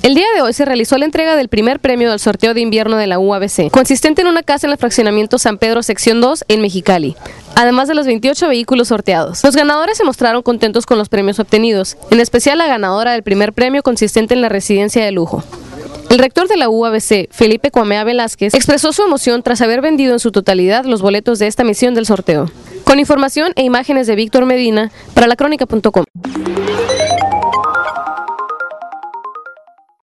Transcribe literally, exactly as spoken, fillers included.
El día de hoy se realizó la entrega del primer premio del sorteo de invierno de la U A B C, consistente en una casa en el fraccionamiento San Pedro sección dos en Mexicali, además de los veintiocho vehículos sorteados. Los ganadores se mostraron contentos con los premios obtenidos, en especial la ganadora del primer premio consistente en la residencia de lujo. El rector de la U A B C, Felipe Cuamea Velázquez, expresó su emoción tras haber vendido en su totalidad los boletos de esta misión del sorteo. Con información e imágenes de Víctor Medina, para la crónica punto com.